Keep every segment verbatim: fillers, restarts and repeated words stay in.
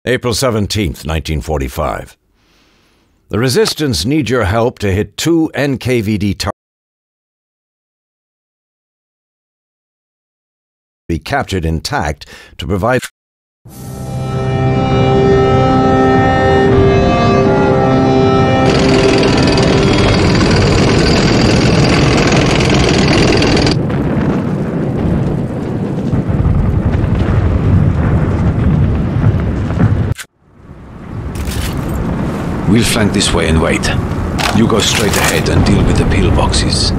April seventeenth, nineteen forty-five. The Resistance need your help to hit two N K V D targets be captured intact to provide We'll flank this way and wait. You go straight ahead and deal with the pillboxes.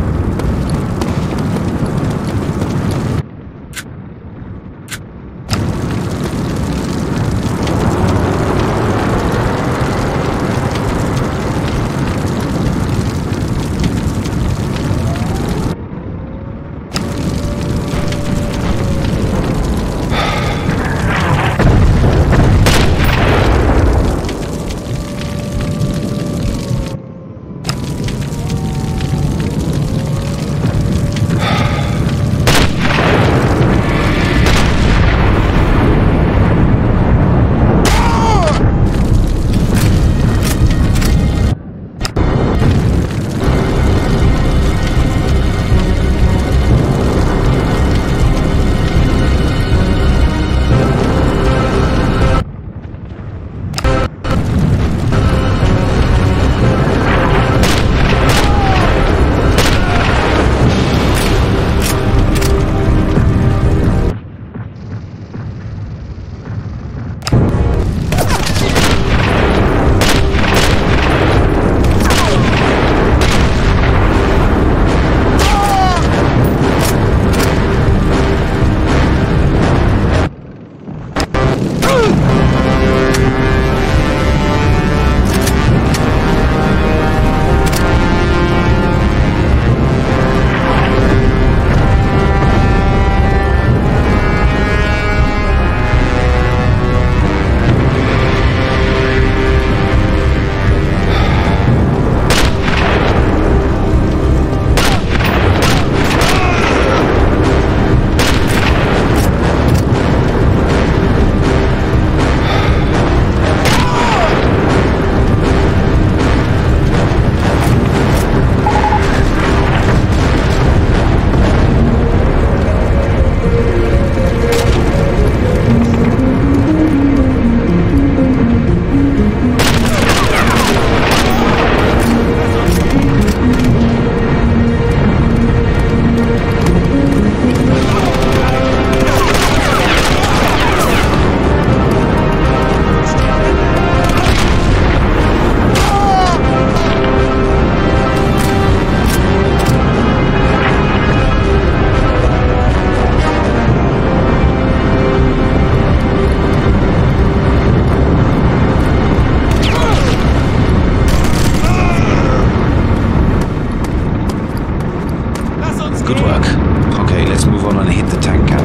Good work. Okay, let's move on and hit the tank camp.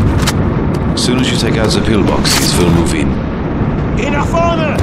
As soon as you take out the pillboxes, we'll move in. Geh nach vorne!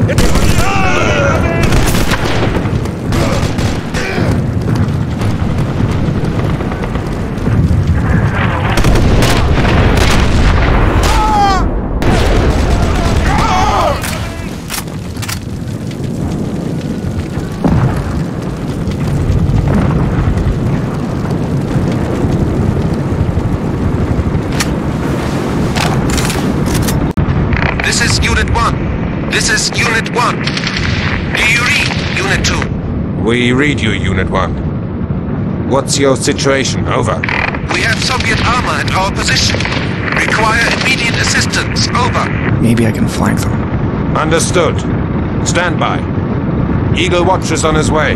This is Unit one. This is Unit one. Do you read, Unit two? We read you, Unit one. What's your situation? Over. We have Soviet armor at our position. Require immediate assistance. Over. Maybe I can flank them. Understood. Stand by. Eagle Watch is on his way.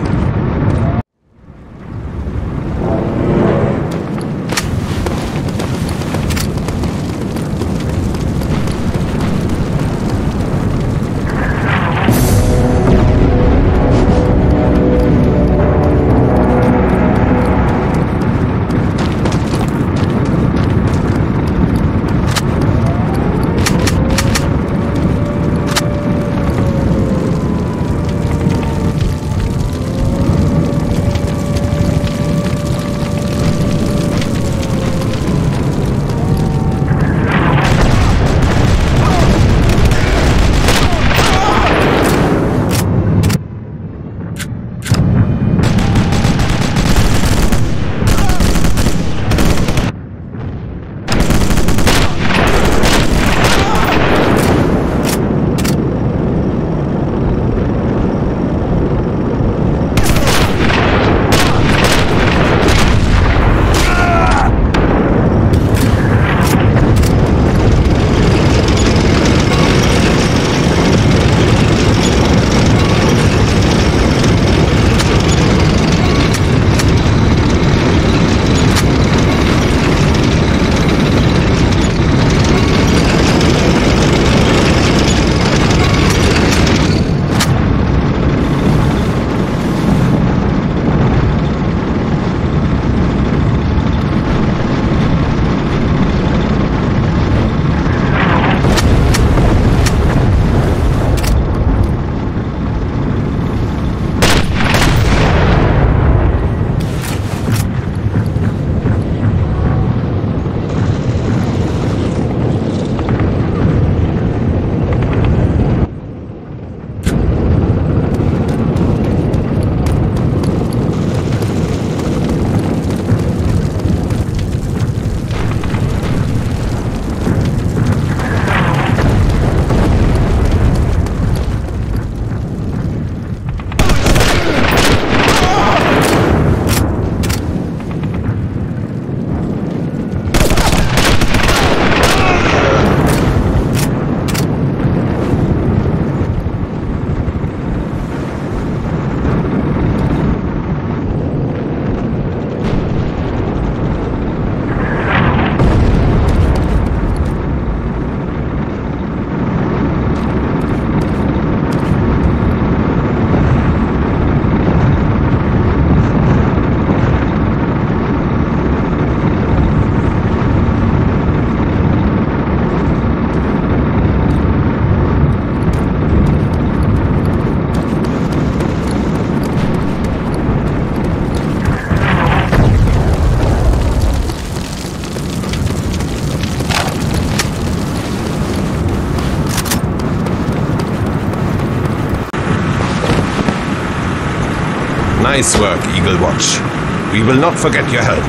Nice work, Eagle Watch. We will not forget your help.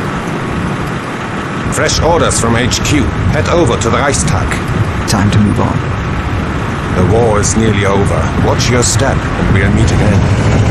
Fresh orders from H Q. Head over to the Reichstag. Time to move on. The war is nearly over. Watch your step, and we'll meet again.